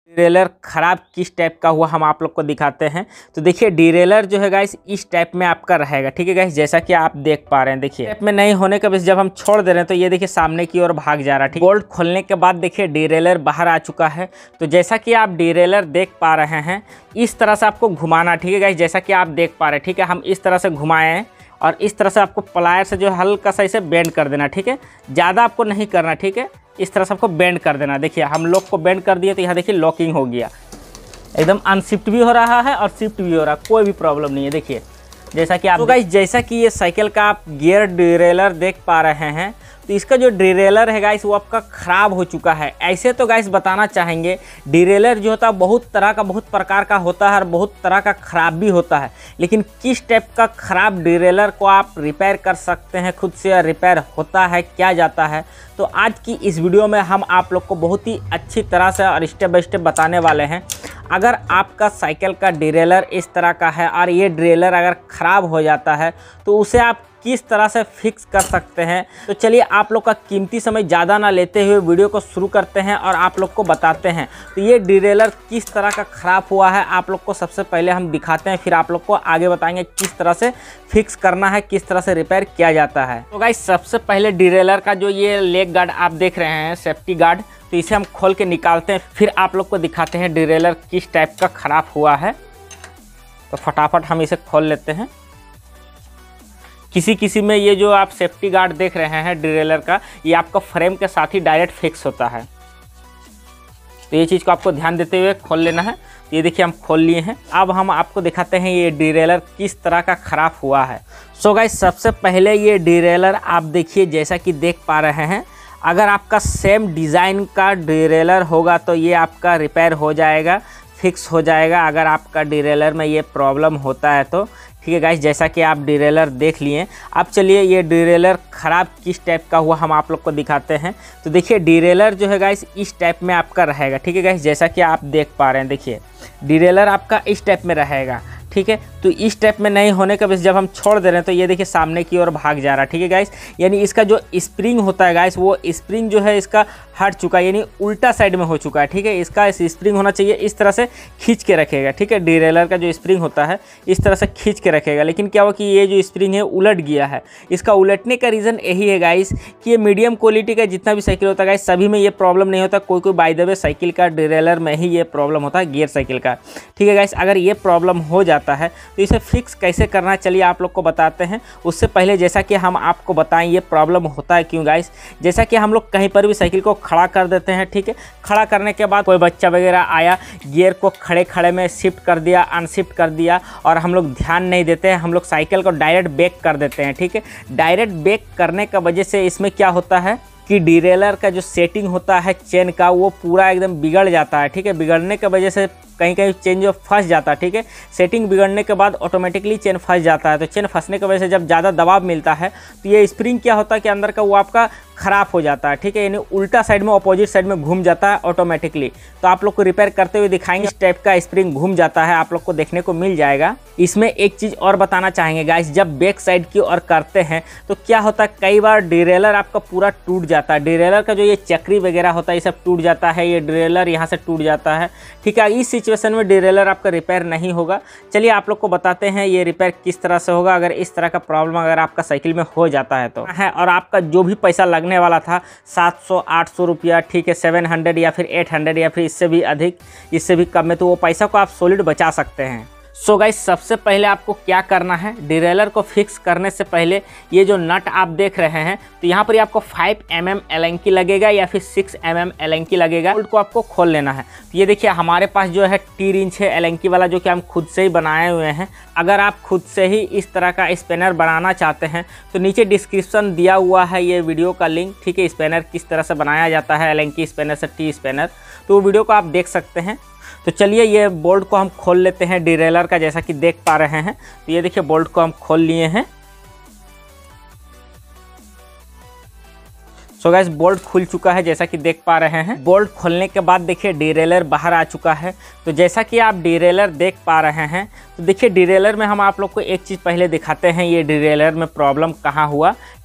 Derailleur ख़राब किस type का हुआ हम आप लोग को दिखाते हैं। तो देखिए डिरेलर जो है गाइस इस टाइप में आपका रहेगा, ठीक है गाइस, जैसा कि आप देख पा रहे हैं। देखिए टाइप में नहीं होने के बाद जब हम छोड़ दे रहे हैं तो ये देखिए सामने की ओर भाग जा रहा है। ठीक, बोल्ट खोलने के बाद देखिए डिरेलर बाहर आ चुका है। तो जैसा कि आप डिरेलर देख पा रहे हैं इस तरह से आपको घुमाना, ठीक है गाइस, जैसा कि आप देख पा रहे हैं। ठीक है, हम इस तरह से घुमाए हैं और इस तरह से आपको प्लायर से जो हल्का सा इसे बेंड कर देना, ठीक है, ज़्यादा आपको नहीं करना, ठीक है, इस तरह से आपको बेंड कर देना। देखिए हम लोग को बेंड कर दिए तो यहाँ देखिए लॉकिंग हो गया, एकदम अनशिफ्ट भी हो रहा है और शिफ्ट भी हो रहा है, कोई भी प्रॉब्लम नहीं है। देखिए जैसा कि आप गाइस जैसा कि ये साइकिल का आप गियर डिरेलर देख पा रहे हैं तो इसका जो डिरेलर है गाइस वो आपका ख़राब हो चुका है। ऐसे तो गाइस बताना चाहेंगे डिरेलर जो होता है बहुत तरह का, बहुत प्रकार का होता है और बहुत तरह का ख़राब भी होता है, लेकिन किस टाइप का ख़राब डिरेलर को आप रिपेयर कर सकते हैं खुद से, रिपेयर होता है क्या जाता है, तो आज की इस वीडियो में हम आप लोग को बहुत ही अच्छी तरह से और स्टेप बाय स्टेप बताने वाले हैं। अगर आपका साइकिल का डिरेलर इस तरह का है और ये डिरेलर अगर ख़राब हो जाता है तो उसे आप किस तरह से फिक्स कर सकते हैं। तो चलिए आप लोग का कीमती समय ज़्यादा ना लेते हुए वीडियो को शुरू करते हैं और आप लोग को बताते हैं तो ये डिरेलर किस तरह का ख़राब हुआ है आप लोग को सबसे पहले हम दिखाते हैं, फिर आप लोग को आगे बताएंगे किस तरह से फिक्स करना है, किस तरह से रिपेयर किया जाता है। तो गाइस सबसे पहले डिरेलर का जो ये लेग गार्ड आप देख रहे हैं, सेफ्टी गार्ड, तो इसे हम खोल के निकालते हैं, फिर आप लोग को दिखाते हैं डिरेलर किस टाइप का ख़राब हुआ है। तो फटाफट हम इसे खोल लेते हैं। किसी में ये जो आप सेफ्टी गार्ड देख रहे हैं डिरेलर का, ये आपका फ्रेम के साथ ही डायरेक्ट फिक्स होता है, तो ये चीज़ को आपको ध्यान देते हुए खोल लेना है। ये देखिए हम खोल लिए हैं। अब हम आपको दिखाते हैं ये डिरेलर किस तरह का ख़राब हुआ है। सो गाइस सबसे पहले ये डिरेलर आप देखिए जैसा कि देख पा रहे हैं, अगर आपका सेम डिज़ाइन का डिरेलर होगा तो ये आपका रिपेयर हो जाएगा, फिक्स हो जाएगा अगर आपका डिरेलर में ये प्रॉब्लम होता है तो। ठीक है गाइस, जैसा कि आप डिरेलर देख लिए। अब चलिए ये डिरेलर ख़राब किस टाइप का हुआ हम आप लोग को दिखाते हैं। तो देखिए डिरेलर जो है गाइस इस टाइप में आपका रहेगा, ठीक है गाइस, जैसा कि आप देख पा रहे हैं। देखिए डिरेलर आपका इस टाइप में रहेगा, ठीक है, तो इस टाइप में नहीं होने के बाद जब हम छोड़ दे रहे हैं तो ये देखिए सामने की ओर भाग जा रहा है। ठीक है गाइस, यानी इसका जो स्प्रिंग होता है गाइस वो स्प्रिंग जो है इसका हट चुका है, यानी उल्टा साइड में हो चुका है। ठीक है, इसका इस स्प्रिंग होना चाहिए इस तरह से खींच के रखेगा, ठीक है, डिरेलर का जो स्प्रिंग होता है इस तरह से खींच के रखेगा, लेकिन क्या हुआ कि ये जो स्प्रिंग है उलट गया है। इसका उलटने का रीज़न यही है गाइस कि ये मीडियम क्वालिटी का जितना भी साइकिल होता है गाइस सभी में ये प्रॉब्लम नहीं होता, कोई बाय द वे साइकिल का डिरेलर में ही ये प्रॉब्लम होता है, गियर साइकिल का। ठीक है गाइस, अगर ये प्रॉब्लम हो जाता है तो इसे फिक्स कैसे करना है चलिए आप लोग को बताते हैं। उससे पहले जैसा कि हम आपको बताएं ये प्रॉब्लम होता है क्यों गाइस, जैसा कि हम लोग कहीं पर भी साइकिल को खड़ा कर देते हैं, ठीक है, खड़ा करने के बाद कोई बच्चा वगैरह आया, गियर को खड़े में शिफ्ट कर दिया, अनशिफ्ट कर दिया और हम लोग ध्यान नहीं देते हैं, हम लोग साइकिल को डायरेक्ट बैक कर देते हैं। ठीक है, डायरेक्ट बैक करने का वजह से इसमें क्या होता है कि डिरेलर का जो सेटिंग होता है चेन का वो पूरा एकदम बिगड़ जाता है। ठीक है, बिगड़ने की वजह से कहीं चेन जो फंस जाता है, ठीक है, सेटिंग बिगड़ने के बाद ऑटोमेटिकली चेन फंस जाता है। तो चेन फंसने की वजह से जब ज़्यादा दबाव मिलता है तो ये स्प्रिंग क्या होता है कि अंदर का वो आपका ख़राब हो जाता है। ठीक है, यानी उल्टा साइड में अपोजिट साइड में घूम जाता है ऑटोमेटिकली। तो आप लोग को रिपेयर करते हुए दिखाएंगे, इस टाइप का स्प्रिंग घूम जाता है, आप लोग को देखने को मिल जाएगा। इसमें एक चीज़ और बताना चाहेंगे गाइस, जब बैक साइड की ओर करते हैं तो क्या होता है कई बार डिरेलर आपका पूरा टूट जाता है, डिरेलर का जो ये चक्री वगैरह होता है ये सब टूट जाता है, ये डिरेलर यहाँ से टूट जाता है। ठीक है, इस सिचुएशन में डिरेलर आपका रिपेयर नहीं होगा। चलिए आप लोग को बताते हैं ये रिपेयर किस तरह से होगा अगर इस तरह का प्रॉब्लम अगर आपका साइकिल में हो जाता है तो है। और आपका जो भी पैसा लगने वाला था 700-800 रुपया, ठीक है, 700 या फिर 800 या फिर इससे भी अधिक, इससे भी कम में, तो वो पैसा को आप सॉलिड बचा सकते हैं। सो गाइस सबसे पहले आपको क्या करना है, डिरेलर को फिक्स करने से पहले ये जो नट आप देख रहे हैं तो यहाँ पर आपको 5 mm एलेंकी लगेगा या फिर 6 mm एलेंकी लगेगा, बोल्ट को आपको खोल लेना है। तो ये देखिए हमारे पास जो है 3 इंच है एलेंकी वाला जो कि हम खुद से ही बनाए हुए हैं। अगर आप खुद से ही इस तरह का स्पैनर बनाना चाहते हैं तो नीचे डिस्क्रिप्शन दिया हुआ है ये वीडियो का लिंक, ठीक है, स्पैनर किस तरह से बनाया जाता है एलेंकी स्पैनर से टी स्पैनर, तो वो वीडियो को आप देख सकते हैं। तो चलिए ये बोल्ट को हम खोल लेते हैं डिरेलर का, जैसा कि देख पा रहे हैं। तो ये देखिए बोल्ट को हम खोल लिए हैं। सो गाइस बोल्ट खुल चुका है जैसा कि देख पा रहे हैं। बोल्ट खोलने के बाद देखिए डिरेलर बाहर आ चुका है। तो जैसा कि आप डिरेलर देख पा रहे हैं तो देखिए डिरेलर में हम आप लोग को एक चीज़ पहले दिखाते हैं, ये डिरेलर में प्रॉब्लम कहाँ हुआ।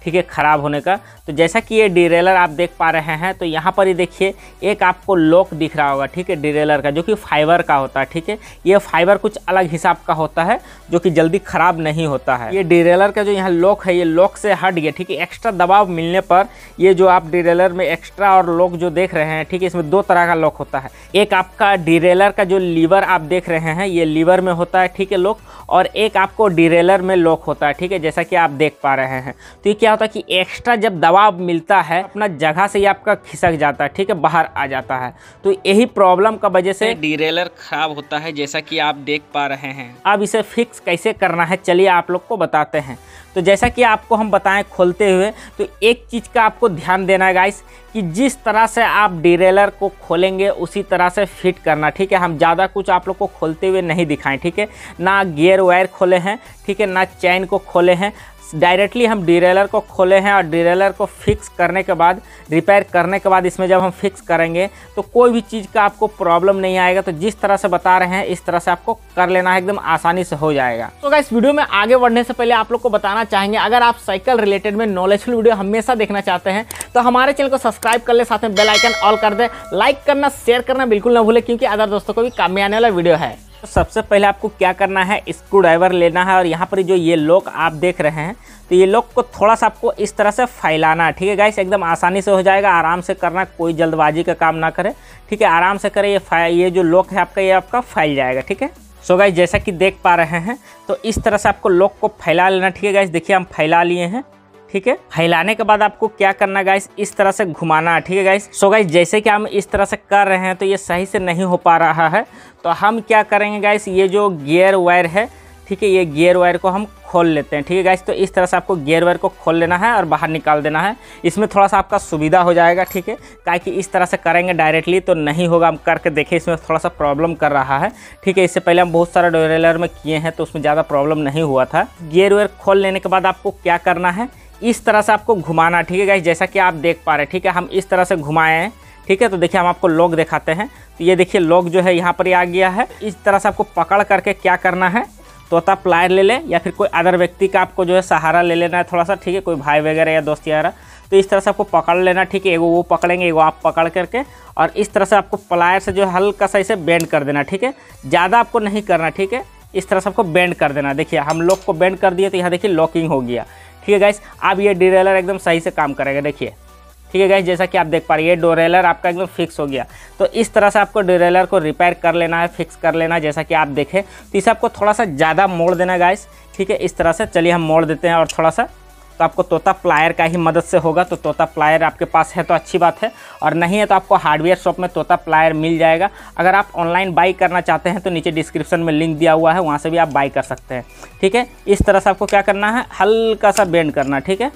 ठीक है, ख़राब होने का। तो जैसा कि ये डिरेलर आप देख पा रहे हैं, तो यहाँ पर ही देखिए एक आपको लॉक दिख रहा होगा, ठीक है, डिरेलर का, जो कि फाइबर का होता है, ठीक है। ये फाइबर कुछ अलग हिसाब का होता है जो कि जल्दी ख़राब नहीं होता है। ये डिरेलर का जो यहाँ लॉक है, ये लॉक से हट गया, ठीक है। एक्स्ट्रा दबाव मिलने पर ये जो आप डिरेलर में एक्स्ट्रा और लॉक जो देख रहे हैं, ठीक है, इसमें 2 तरह का लॉक होता है। एक आपका डिरेलर का जो लीवर आप देख रहे हैं, ये लीवर में होता है, ठीक है, लॉक, और एक आपको डिरेलर में लॉक होता है, ठीक है, जैसा कि आप देख पा रहे हैं। तो ये क्या होता है कि एक्स्ट्रा जब दबाव मिलता है अपना जगह से ये आपका खिसक जाता है, ठीक है, बाहर आ जाता है। तो यही प्रॉब्लम का वजह से डिरेलर खराब होता है, जैसा कि आप देख पा रहे हैं। अब इसे फिक्स कैसे करना है, चलिए आप लोग को बताते हैं। तो जैसा कि आपको हम बताएं खोलते हुए, तो एक चीज़ का आपको ध्यान देना है गाइस, कि जिस तरह से आप डिरेलर को खोलेंगे उसी तरह से फिट करना, ठीक है। हम ज़्यादा कुछ आप लोग को खोलते हुए नहीं दिखाएं, ठीक है, ना गियर वायर खोले हैं, ठीक है, ना चैन को खोले हैं। डायरेक्टली हम डिरेलर को खोले हैं और डिरेलर को फिक्स करने के बाद, रिपेयर करने के बाद इसमें जब हम फिक्स करेंगे तो कोई भी चीज़ का आपको प्रॉब्लम नहीं आएगा। तो जिस तरह से बता रहे हैं इस तरह से आपको कर लेना है, एकदम आसानी से हो जाएगा। तो गाइस, वीडियो में आगे बढ़ने से पहले आप लोग को बताना चाहेंगे, अगर आप साइकिल रिलेटेड में नॉलेजफुल वीडियो हमेशा देखना चाहते हैं तो हमारे चैनल को सब्सक्राइब कर ले, साथ में बेल आइकन ऑल कर दे, लाइक करना, शेयर करना बिल्कुल ना भूले, क्योंकि अदर दोस्तों को भी काम में आने वाला वीडियो है। तो सबसे पहले आपको क्या करना है, स्क्रू ड्राइवर लेना है, और यहाँ पर जो ये लॉक आप देख रहे हैं, तो ये लॉक को थोड़ा सा आपको इस तरह से फैलाना है, ठीक है गाइस, एकदम आसानी से हो जाएगा। आराम से करना, कोई जल्दबाजी का काम ना करें, ठीक है, आराम से करें। ये जो लॉक है आपका, ये आपका फैल जाएगा, ठीक है। सो गाइस, जैसा कि देख पा रहे हैं, तो इस तरह से आपको लॉक को फैला लेना, ठीक है गाइस। देखिए हम फैला लिए हैं, ठीक है। फैलाने के बाद आपको क्या करना है गाइस, इस तरह से घुमाना है, ठीक है गाइस। सो गाइस, जैसे कि हम इस तरह से कर रहे हैं तो ये सही से नहीं हो पा रहा है, तो हम क्या करेंगे गाइस, ये जो गियर वायर है, ठीक है, ये गियर वायर को हम खोल लेते हैं, ठीक है गाइस। तो इस तरह से आपको गियर वायर को खोल लेना है और बाहर निकाल देना है। इसमें थोड़ा सा आपका सुविधा हो जाएगा, ठीक है, ताकि इस तरह से करेंगे डायरेक्टली तो नहीं होगा। हम करके देखें, इसमें थोड़ा सा प्रॉब्लम कर रहा है, ठीक है। इससे पहले हम बहुत सारा डिरेलर में किए हैं तो उसमें ज़्यादा प्रॉब्लम नहीं हुआ था। गियर वायर खोल लेने के बाद आपको क्या करना है, इस तरह से आपको घुमाना, ठीक है गाइस, जैसा कि आप देख पा रहे हैं, ठीक है। हम इस तरह से घुमाए हैं, ठीक है। तो देखिए हम आपको लॉक दिखाते हैं, तो ये देखिए लॉक जो है यहाँ पर आ गया है। इस तरह से आपको पकड़ करके क्या करना है, तोता प्लायर ले लें या फिर कोई अदर व्यक्ति का आपको जो है सहारा ले लेना है थोड़ा सा, ठीक है, कोई भाई वगैरह या दोस्त वगैरह। तो इस तरह से आपको पकड़ लेना, ठीक है, एगो वो पकड़ेंगे, एगो आप पकड़ करके, और इस तरह से आपको प्लायर से जो हल्का सा इसे बेंड कर देना, ठीक है, ज़्यादा आपको नहीं करना, ठीक है। इस तरह से आपको बेंड कर देना। देखिए हम लॉक को बेंड कर दिए तो यहाँ देखिए लॉकिंग हो गया, ठीक है गाइस। अब ये डिरेलर एकदम सही से काम करेगा, देखिए, ठीक है गाइस, जैसा कि आप देख पा रहे हैं, ये डिरेलर आपका एकदम फिक्स हो गया। तो इस तरह से आपको डिरेलर को रिपेयर कर लेना है, फिक्स कर लेना है, जैसा कि आप देखें। तो इसे आपको थोड़ा सा ज़्यादा मोड़ देना है गाइस, ठीक है, इस तरह से। चलिए हम मोड़ देते हैं और थोड़ा सा, तो आपको तोता प्लायर का ही मदद से होगा। तो तोता प्लायर आपके पास है तो अच्छी बात है, और नहीं है तो आपको हार्डवेयर शॉप में तोता प्लायर मिल जाएगा। अगर आप ऑनलाइन बाई करना चाहते हैं तो नीचे डिस्क्रिप्शन में लिंक दिया हुआ है, वहाँ से भी आप बाई कर सकते हैं, ठीक है। इस तरह से आपको क्या करना है, हल्का सा बेंड करना, ठीक है,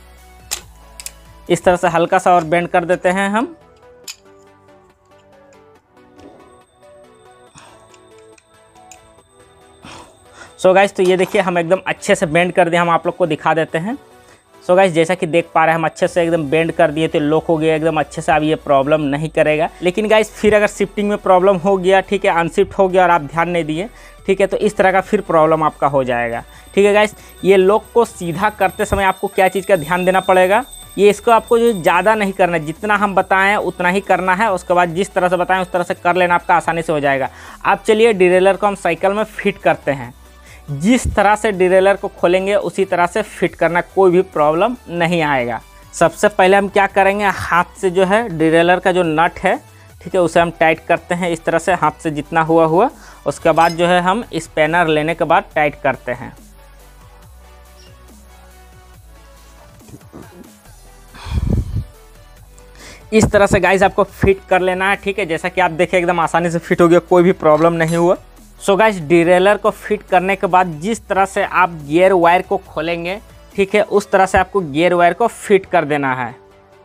इस तरह से हल्का सा और बेंड कर देते हैं हम। सो गाइस, तो ये देखिए हम एकदम अच्छे से बेंड कर दिए, हम आप लोग को दिखा देते हैं। सो गाइस, जैसा कि देख पा रहे हैं हम अच्छे से एकदम बेंड कर दिए, तो लॉक हो गया एकदम अच्छे से। अब ये प्रॉब्लम नहीं करेगा। लेकिन गाइस फिर अगर शिफ्टिंग में प्रॉब्लम हो गया, ठीक है, अनशिफ्ट हो गया और आप ध्यान नहीं दिए, ठीक है, तो इस तरह का फिर प्रॉब्लम आपका हो जाएगा, ठीक है गाइस। ये लॉक को सीधा करते समय आपको क्या चीज़ का ध्यान देना पड़ेगा, ये इसको आपको जो ज़्यादा नहीं करना है, जितना हम बताएं उतना ही करना है। उसके बाद जिस तरह से बताएं उस तरह से कर लेना, आपका आसानी से हो जाएगा। अब चलिए डिरेलर को हम साइकिल में फिट करते हैं। जिस तरह से डिरेलर को खोलेंगे उसी तरह से फिट करना, कोई भी प्रॉब्लम नहीं आएगा। सबसे पहले हम क्या करेंगे, हाथ से जो है डिरेलर का जो नट है, ठीक है, उसे हम टाइट करते हैं इस तरह से, हाथ से जितना हुआ। उसके बाद जो है हम स्पैनर लेने के बाद टाइट करते हैं। इस तरह से गाइस आपको फिट कर लेना है, ठीक है, जैसा कि आप देखें एकदम आसानी से फिट हो गया, कोई भी प्रॉब्लम नहीं हुआ। सो गाइस, डिरेलर को फिट करने के बाद जिस तरह से आप गियर वायर को खोलेंगे, ठीक है, उस तरह से आपको गियर वायर को फिट कर देना है।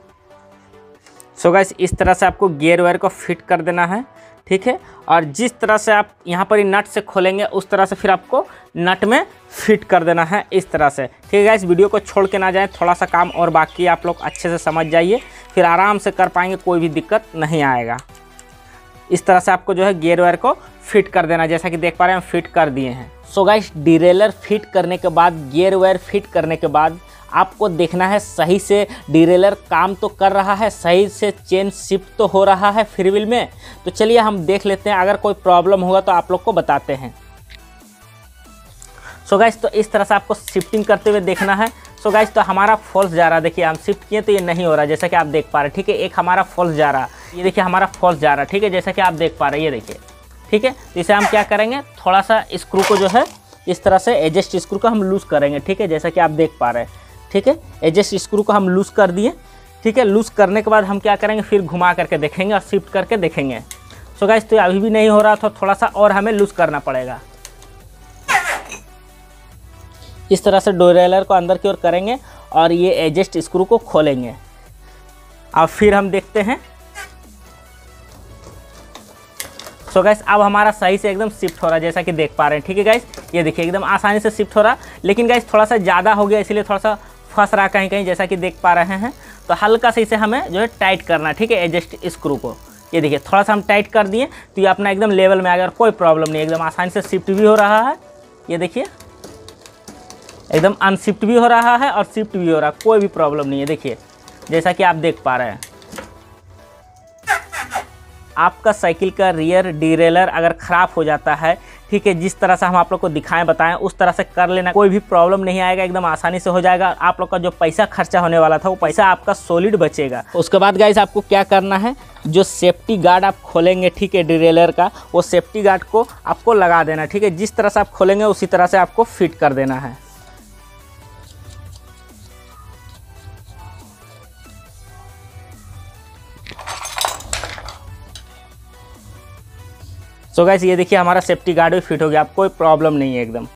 सो गाइस, इस तरह से आपको गियर वायर को फिट कर देना है, ठीक है। और जिस तरह से आप यहाँ पर नट से खोलेंगे उस तरह से फिर आपको नट में फिट कर देना है, इस तरह से, ठीक है गाइस। वीडियो को छोड़ के ना जाएं, थोड़ा सा काम और बाकी है, आप लोग अच्छे से समझ जाइए, फिर आराम से कर पाएंगे, कोई भी दिक्कत नहीं आएगा। इस तरह से आपको जो है गियर वायर को फिट कर देना, जैसा कि देख पा रहे हैं हम फिट कर दिए हैं। सो गाइस, डिरेलर फिट करने के बाद, गियर वायर फिट करने के बाद आपको देखना है सही से डिरेलर काम तो कर रहा है, सही से चेन शिफ्ट तो हो रहा है फ्री व्हील में। तो चलिए हम देख लेते हैं, अगर कोई प्रॉब्लम होगा तो आप लोग को बताते हैं। सो गाइस तो इस तरह से आपको शिफ्टिंग करते हुए देखना है। सो गाइस तो हमारा फॉल्स जा रहा है, देखिए हम शिफ्ट किए तो ये नहीं हो रहा जैसा कि आप देख पा रहे हैं, ठीक है। एक हमारा फॉल्स जा रहा है, ये देखिए हमारा फॉल्स जा रहा है, ठीक है, जैसा कि आप देख पा रहे हैं, ये देखिए, ठीक है। तो इसे हम क्या करेंगे, थोड़ा सा स्क्रू को जो है इस तरह से एडजस्ट स्क्रू को हम लूज़ करेंगे, ठीक है, जैसा कि आप देख पा रहे हैं, ठीक है। एडजस्ट स्क्रू को हम लूज़ कर दिए, ठीक है। लूज़ करने के बाद हम क्या करेंगे, फिर घुमा करके देखेंगे और शिफ्ट करके देखेंगे। सो गाइस तो अभी भी नहीं हो रहा, तो थोड़ा सा और हमें लूज़ करना पड़ेगा। इस तरह से डिरेलर को अंदर की ओर करेंगे और ये एडजस्ट स्क्रू को खोलेंगे। अब फिर हम देखते हैं। सो गाइस अब हमारा सही से एकदम शिफ्ट हो रहा है, जैसा कि देख पा रहे हैं, ठीक है गाइस। ये देखिए एकदम आसानी से शिफ्ट हो रहा, लेकिन गाइस थोड़ा सा ज़्यादा हो गया, इसलिए थोड़ा सा फंस रहा कहीं कहीं, जैसा कि देख पा रहे हैं। तो हल्का से इसे हमें जो है टाइट करना, ठीक है, एडजस्ट स्क्रू को। ये देखिए थोड़ा सा हम टाइट कर दिए तो ये अपना एकदम लेवल में आ गया और कोई प्रॉब्लम नहीं, एकदम आसानी से शिफ्ट भी हो रहा है। ये देखिए एकदम अनशिफ्ट भी हो रहा है और शिफ्ट भी हो रहा है, कोई भी प्रॉब्लम नहीं है, देखिए जैसा कि आप देख पा रहे हैं। आपका साइकिल का रियर डिरेलर अगर ख़राब हो जाता है, ठीक है, जिस तरह से हम आप लोग को दिखाएं बताएं उस तरह से कर लेना, कोई भी प्रॉब्लम नहीं आएगा, एकदम आसानी से हो जाएगा। आप लोग का जो पैसा खर्चा होने वाला था वो पैसा आपका सॉलिड बचेगा। उसके बाद गाइस आपको क्या करना है, जो सेफ्टी गार्ड आप खोलेंगे, ठीक है, डिरेलर का, वो सेफ्टी गार्ड को आपको लगा देना, ठीक है। जिस तरह से आप खोलेंगे उसी तरह से आपको फिट कर देना है। सो गाइस ये देखिए हमारा सेफ्टी गार्ड भी फिट हो गया, अब कोई प्रॉब्लम नहीं है एकदम।